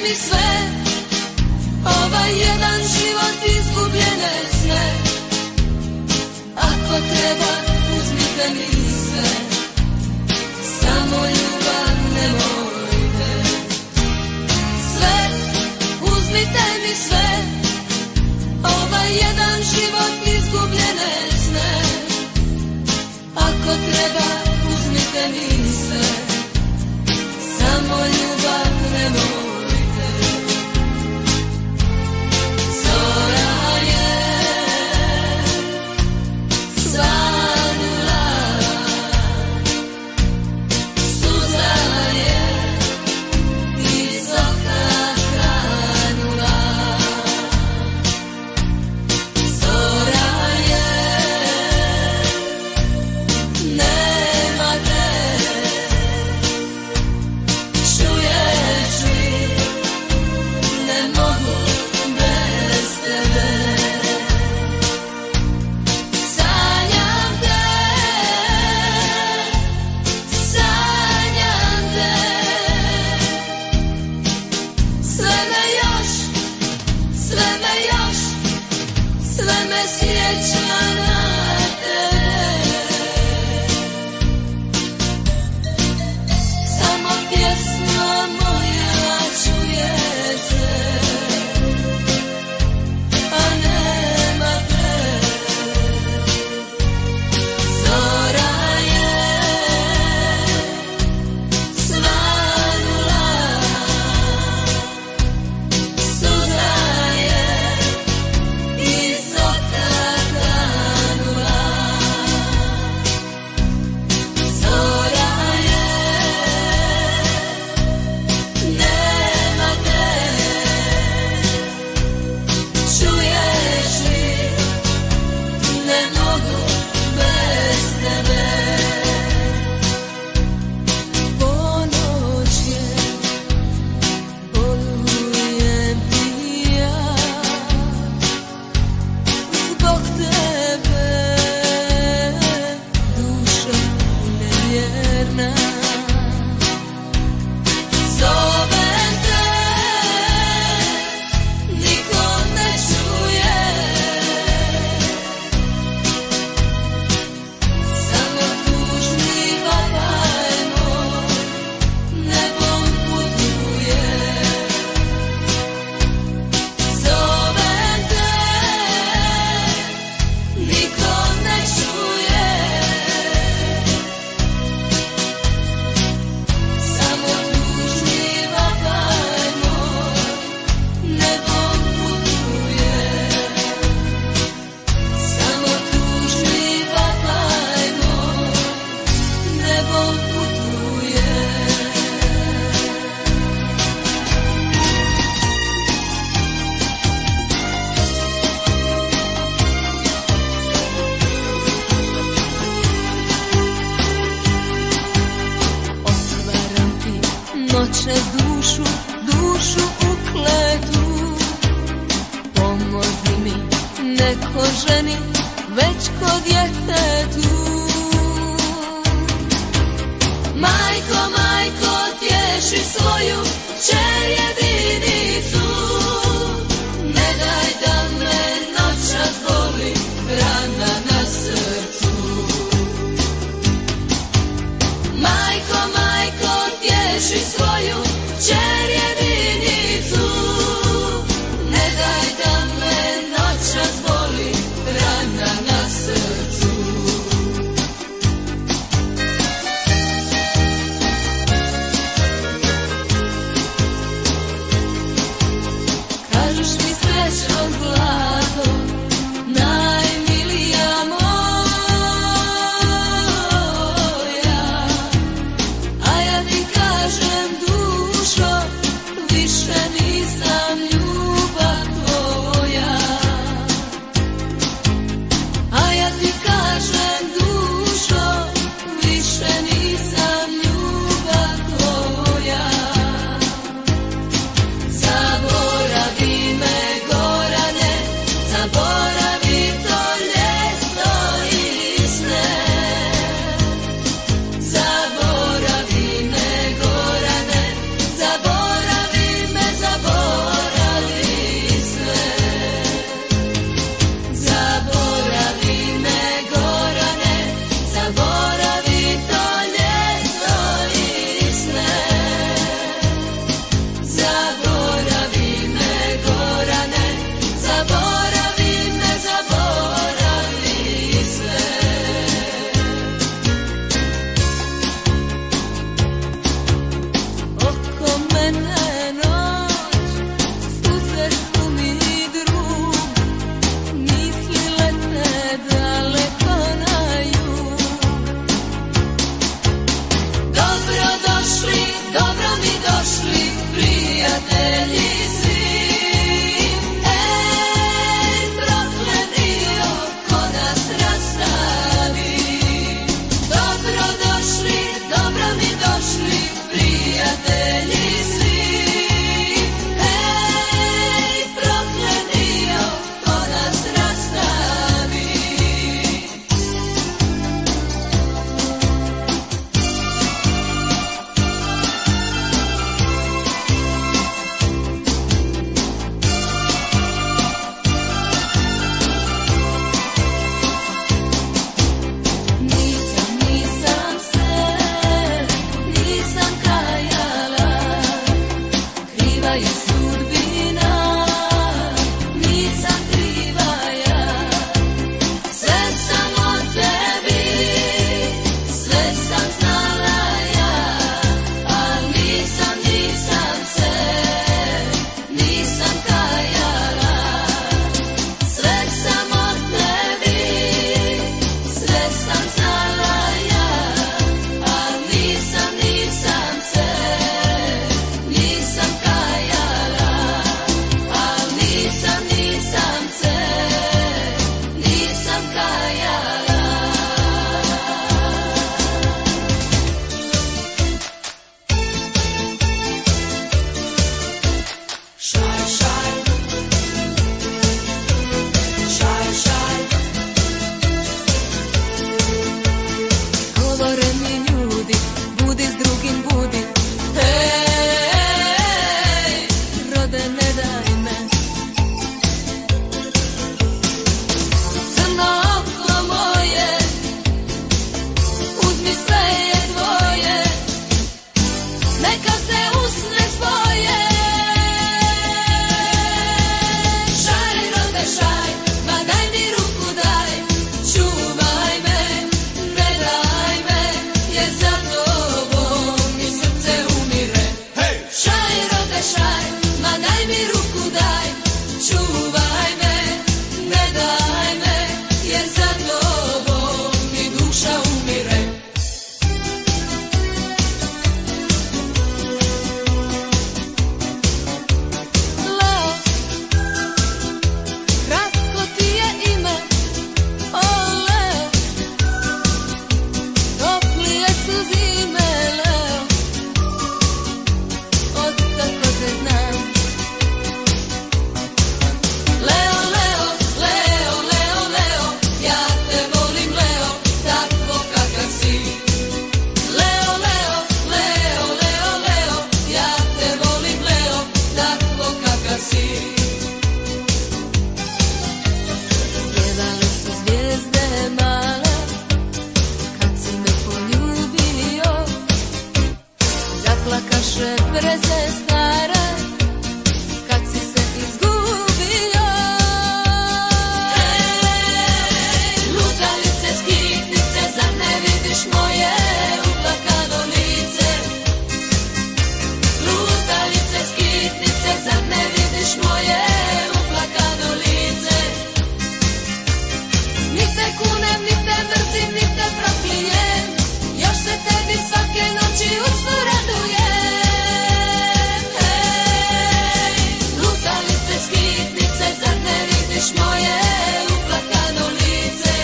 mi sve, ovaj jedan život izgubljene sne. Ako treba, uzmite mi sve, samo ljubav nemojte. Sve, uzmite mi sve, ovaj jedan život izgubljene sne. Ako treba, uzmite mi sve, samo ljubav nemojte. Zora je svanula, suza je iz oka kranula. Zora je, nema te, čuješ li, ne mogu bez tebe. Sanjam te, sanjam te, sve me još, sve me još, sve me sjeća na tebe. Samo pjesma moja čujete, a nema te. Zora je svanula, suza je iz oka kranula. Zora je, nema te, čuješ li, ne mogu bez tebe. Ponoć je, bolujem ti ja, zbog tebe, dušo nevjerna. Zovem te, niko ne čuje, samo tužni vapaj moj nebom putuje. Zovem te, niko ne čuje, samo tužni vapaj moj nebom putuje. Samo tužni vapaj moj nebom putuje. Otvaram ti noće dušu, dušu u kletu. Pomozi mi, neko ženi, već ko djetetu. Majko, majko, tješi svoju kćer jedinicu. Ne daj da me noćas boli rana na srcu. Majko, majko, tješi svoju kćer jedinicu. Ne daj da me noćas boli rana na srcu. Kažeš mi srećo zlato, najmilija plakaše breze stare, kad si se izgubio. Lutalice, skitnice, zar ne vidiš moje uplakano lice? Lutalice, skitnice, zar ne vidiš moje uplakano lice? Ni te kunem, ni te mrzim, ni te proklinjem, još se tebi svake noći usno radujem. Hej, lutalice, skitnice, zar ne vidiš moje uplakano lice?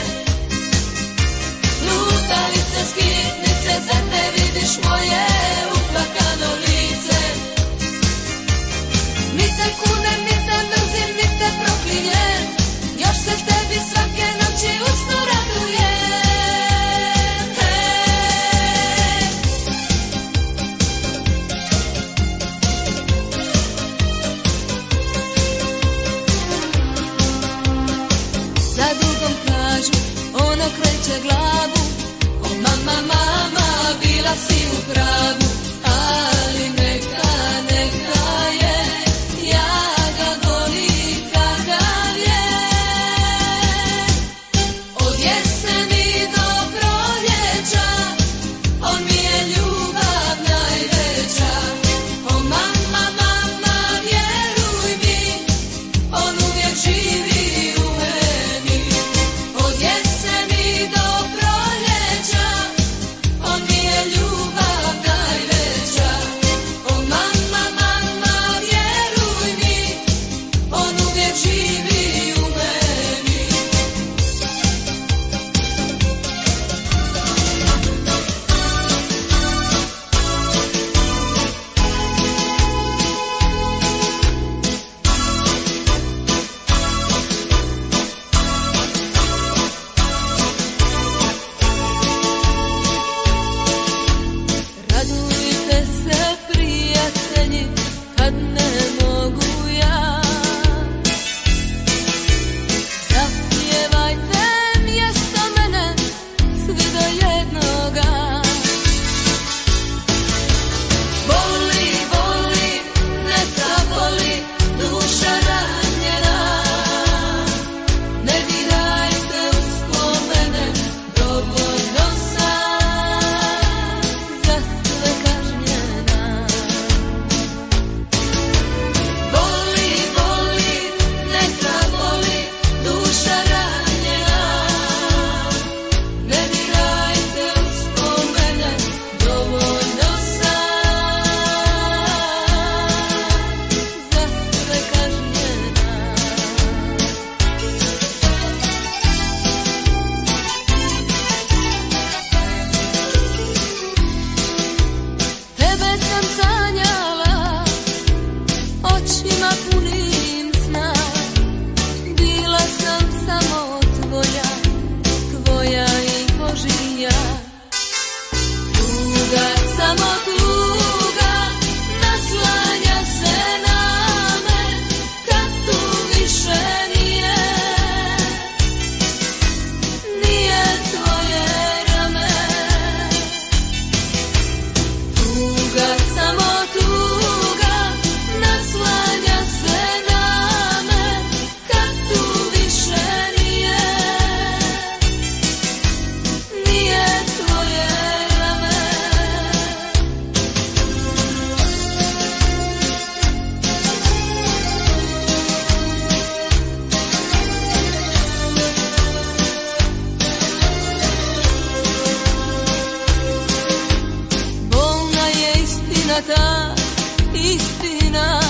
Lutalice, skitnice, zar ne vidiš moje uplakano lice? Ni te kunem, ni te mrzim, ni te proklinjem, još se tebi svake noći usno radujem. Za dugom kažu, ono kreće glavu, o mama, mama, bila si u pravu, ali neka, neka je, ja ga volim kakav je. Od jeseni do proljeća, on mi je ljubav najveća, o mama, mama, vjeruj mi, on uvijek živi u meni. Od jeseni do proljeća, on mi je ljubav najveća, o mama, mama, vjeruj mi, on uvijek živi u meni. Radujte se, prijatelji, kad ne mogu ja. Zapjevajte mjesto mene, svi do jednoga. Boli, boli, neka boli, duša ranjena. Ne dirajte uspomene, dovoljno sam za sve kažnjena. Boli, boli, neka boli, duša ranjena. Ne dirajte uspomene, dovoljno sam za sve kažnjena. Tebe sam sanjala, očima punim sna, bila sam samo tvoja, tvoja i Božija. Tuga, samo tuga, naslanja se na me, kad tu više nije, nije tvoje rame. Tuga, samo tuga, naslanja se na me, kad tu više nije, nije tvoje rame. Bolna je istina ta, istina,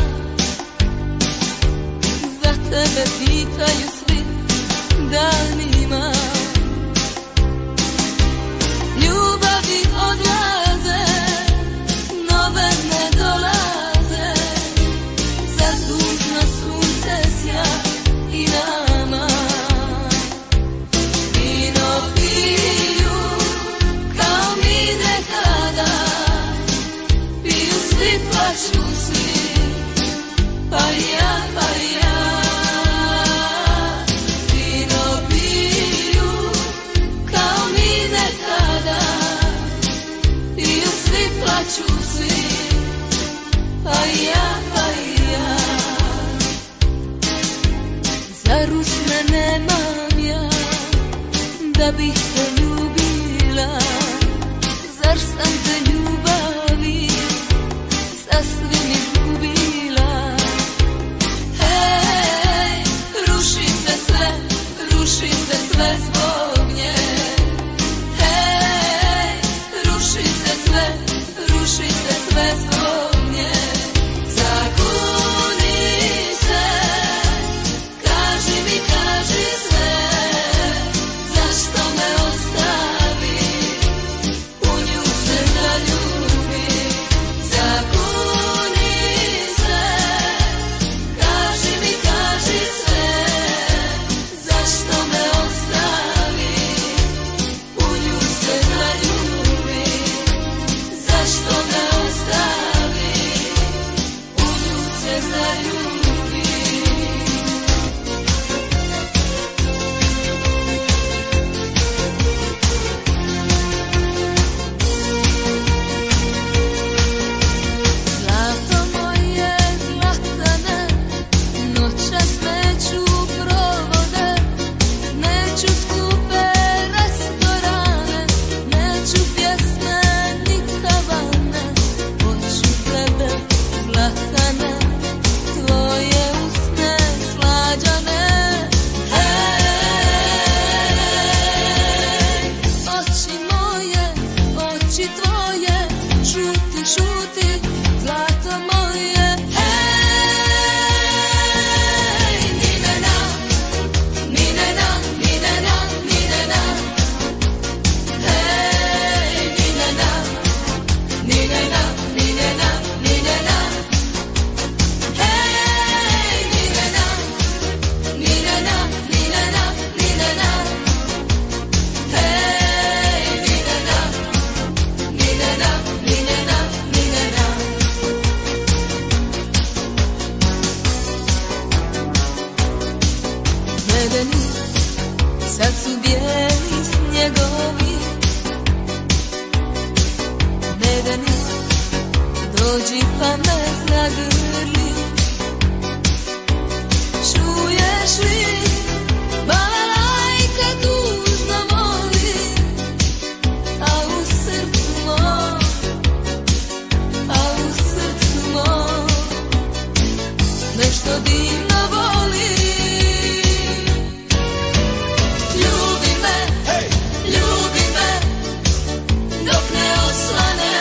za tebe pitaju svi danima. Ljubavi odlaze, nove ne dolaze, za tužno sunce sja i nama. Vino piju kao mi nekada, piju svi, plaću svi, pa i ja, pa i ja. Vino piju kao mi nekada, plaću svi, a ja. Zar usne nemam ja, da bih te ljubila? Zar sam te ljubavi sasvim izgubila? Hej, ruši se sve zbog nje. Hej, ruši se sve zbog nje. Zakuni se, kaži mi, kaži sve, zašto me ostavi, u nju se zaljubi. Zakuni se, kaži mi, kaži sve, zašto me ostavi, u nju se zaljubi. Zašto me ostavi, u nju se zaljubi. Zlato moje zlatane, noćas neću provode, neću skupe restorane, neću pjesme ni kavane, hoću tebe zlatane, tvoje usne slađane. Hej, oči moje, oči tvoje, šuti, šuti, zlato moje. Hej, Ninena, Ninena, Ninena, Ninena. Hej, Ninena, Ninena, Ninena, Ninena. Hej, Ninena, Ninena, Ninena, Ninena. Hej, Ninena, Ninena, Ninena, Ninena. Medeni, sad su bijeli snjegovi. Medeni, dođi pa me zagrli. Čuješ li, balalajka tužno moli, a u srcu mom, nešto divno voli. Ljubi me, dok ne osvane.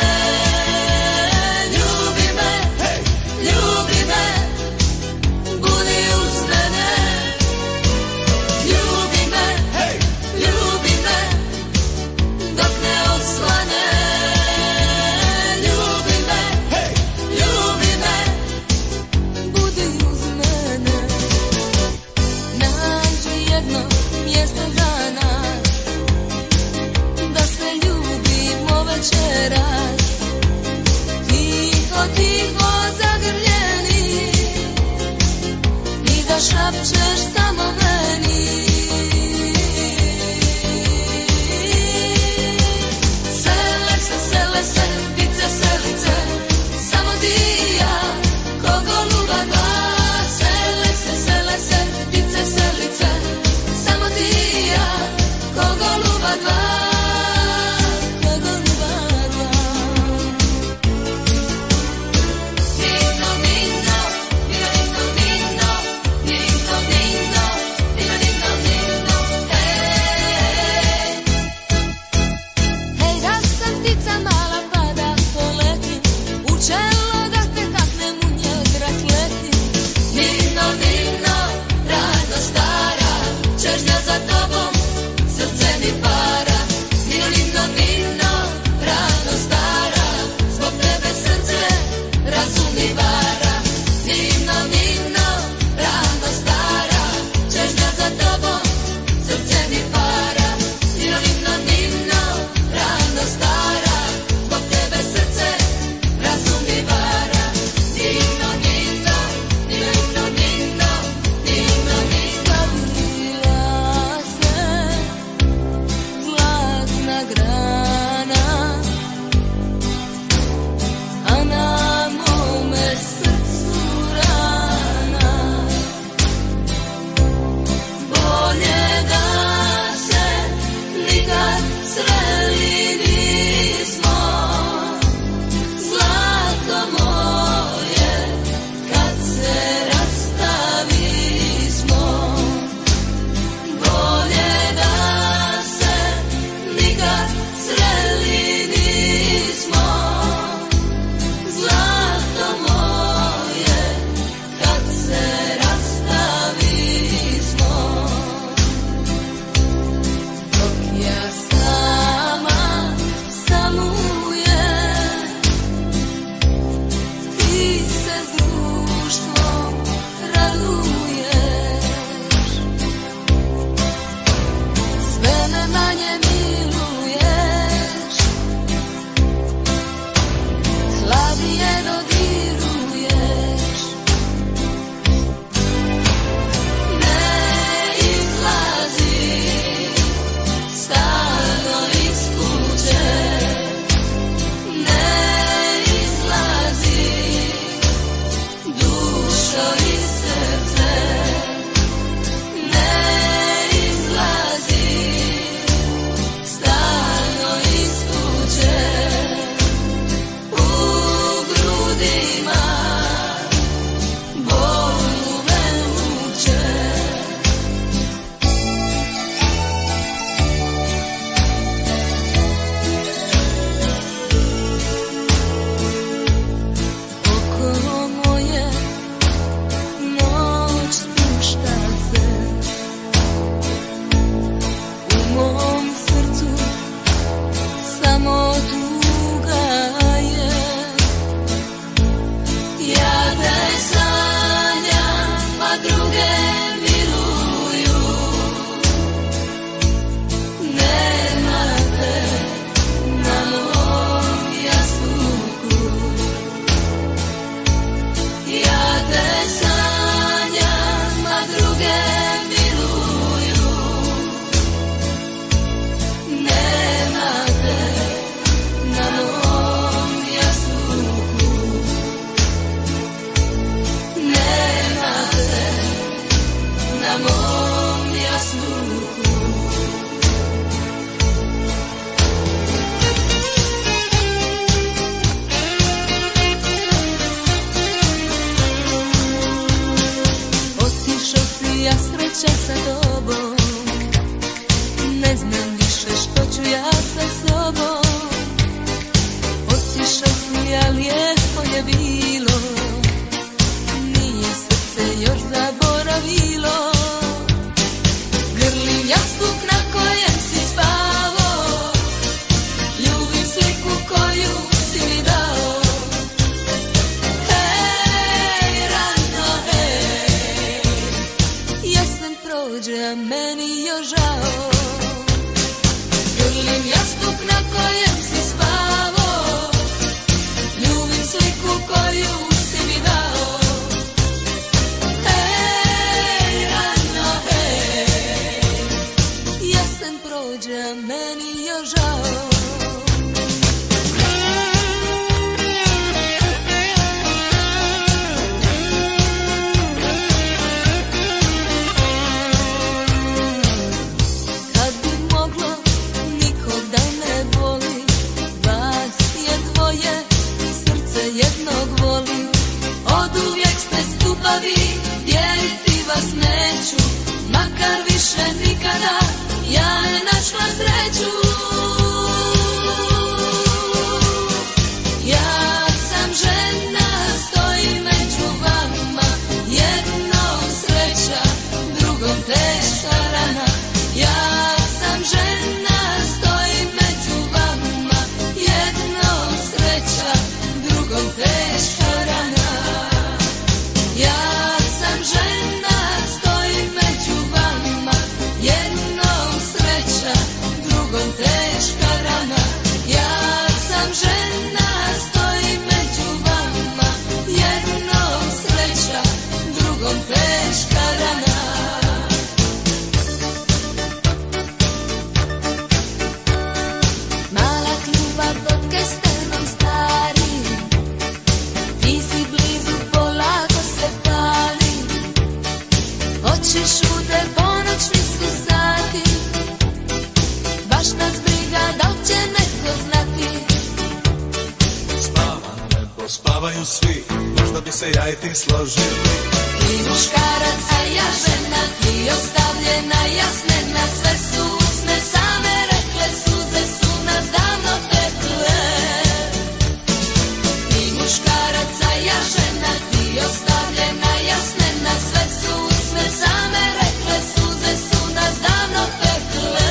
Ljubi me, budi uz mene. tvoja lijepo je bilo, nije srce još zaboravilo. Grlim jastuk na kojem si spavao, ljubim sliku koju si mi dao. Hej, rano, hej, jesen prođe, a meni još žao. Grlim jastuk na kojem si spavao, ljubim sliku koju si mi dao. Hej, rano, hej, jesen prođe, a meni još žao. Dijeliti vas neću, makar više nikada ja ne našla sreću. Ja sam žena, stojim među vama, jednom sreća, drugom teška rana. Ja sam žena, stojim među vama, jednom sreća, drugom teška rana. Ja sam žena, stojim među vama, jednom sreća, drugom teška rana. Ja sam žena, stojim među vama, jednom sreća, drugom teška rana. Mala kluba pod kestenom starim, ti si blizu, polako se pali. Oči šute, ponoćni su sati, baš nas briga da li će neko znati. Spava nebo, spavaju svi, možda bi se ja i ti složili. Ti muškarac, a ja žena, ti ostavljena, jasnena, sve su usne same rekle, suze su nas davno tekle. Ti muškarac, a ja žena, ti ostavljena, jasnena, sve su usne same rekle, suze su nas davno tekle.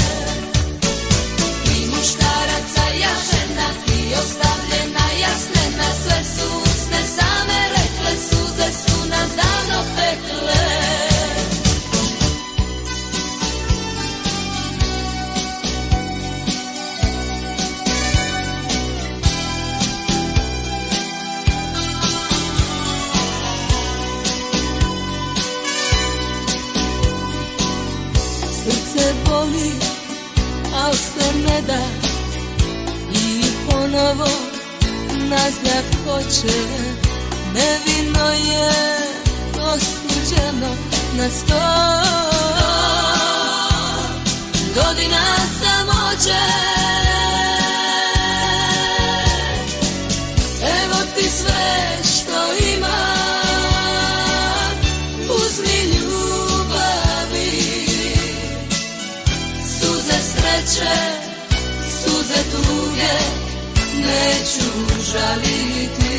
Ti muškarac, a ja žena, ti ostavljena, jasnena, sve su usne same rekle, suze su nas davno tekle. Srce boli, al se ne da, i ponovo nazad hoće. Nevino je osuđeno na 100 godina samoće. Evo ti sve što imam, uzmi ljubavi, suze sreće, suze tuge, neću žaliti.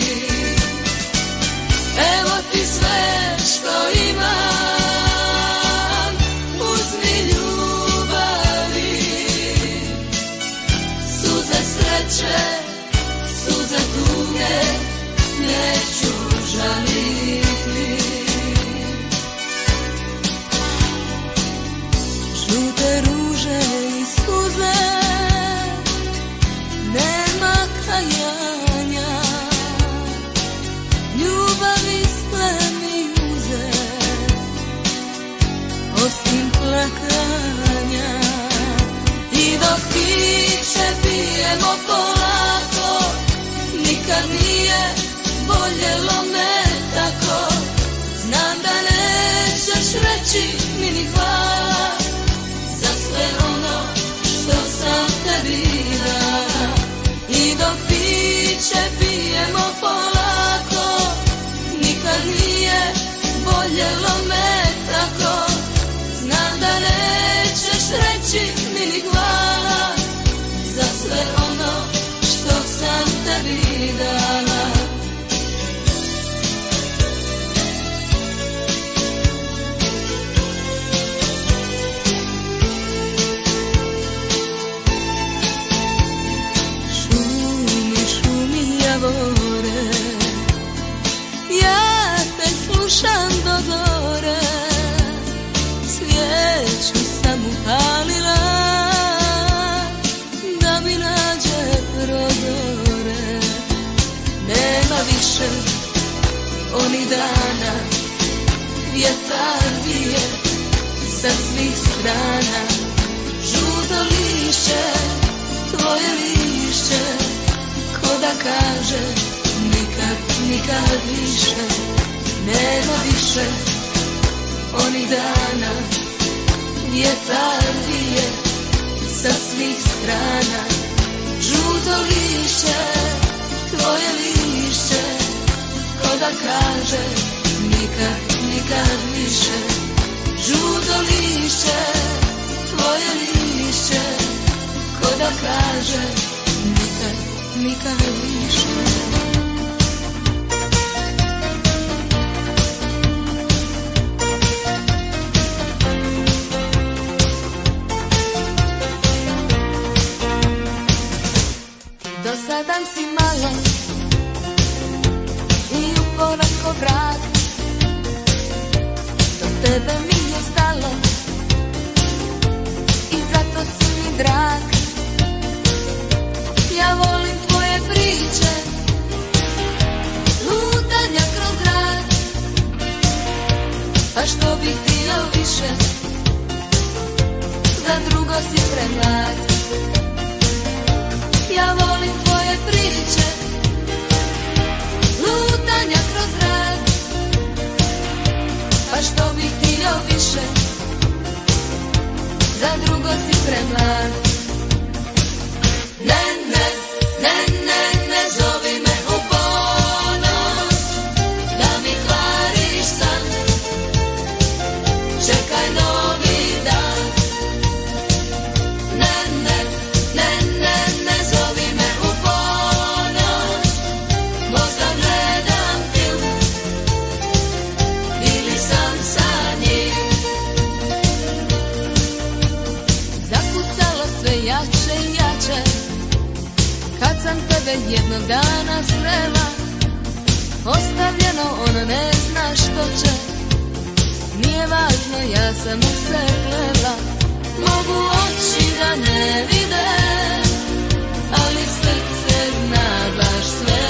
Evo ti sve što imam, uzmi ljubavi, suze sreće, suze tuge, neću žaliti. Žute ruže i suze, nema kajanja, mi dala. Šumi javore, ja te slušam do zore, svijeću sam upalila da mi nađe prozore. Nema više onih dana, vjetar vije sa svih strana. Žuto lišće, tvoje lišće, ko da kaže nikad, nikad više. Nema više onih dana, vjetar vije sa svih strana. Žuto lišće, tvoje lišće, ko da kaže nikad, nikad više. Žuto lišće, tvoje lišće, ko da kaže nikad, nikad više. Dosadan si malo i uporan ko vrag, do tebe mi je stalo i zato si mi drag. Ja volim tvoje priče, lutanja kroz grad, a što bih htio više, za drugo si premlad. Ja volim tvoje priče, lutanja kroz grad, pa što bih htio više, za drugo si premlad. Ne, ne, ne, ne, ne zovi me u ponoć, da mi kvariš san, čekaj novi dan. Ne, ne, ne, ne, ne zovi me u ponoć, možda gledam film ili sam sa njim. Zakucalo sve jače i jače, kad sam tebe jednog dana srela. Ostavljeno ono ne zna što će, nije važno, ja sam u se klela. Mogu oči da ne vide, ali srce zna baš sve.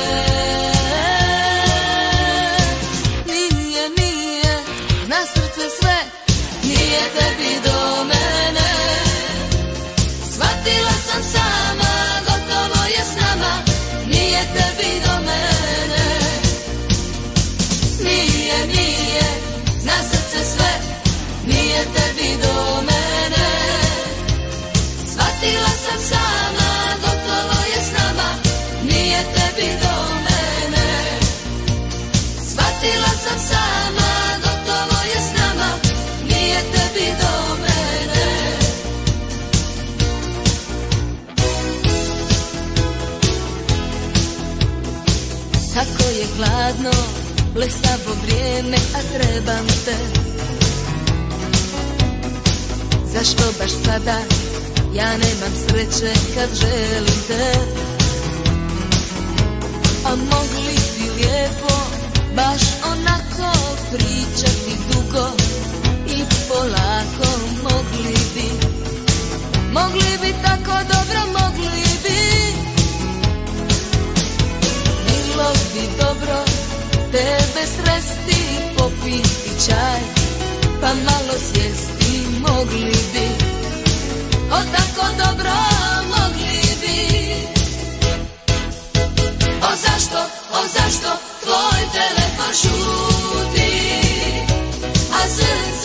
Nije, nije, zna srce sve, nije tebi do mene. Shvatila sam sama, gotovo je s nama, nije tebi do mene. Nije, nije, zna srce sve, nije tebi do mene. Shvatila sam sama, gotovo je s nama, nije tebi do mene. Shvatila sam sama, gotovo je s nama, nije tebi do mene. Kako je hladno, blesavo vrijeme, a trebam te. Zašto baš sada ja nemam sreće kad želim te? A mogli bi lijepo baš onako pričati dugo i polako, mogli bi tako dobro, mogli bi. Bilo bi dobro tebe sresti, popiti čaj, pa malo sjesti, mogli bi. O tako dobro, mogli bi. O zašto tvoj telefon šuti, a srce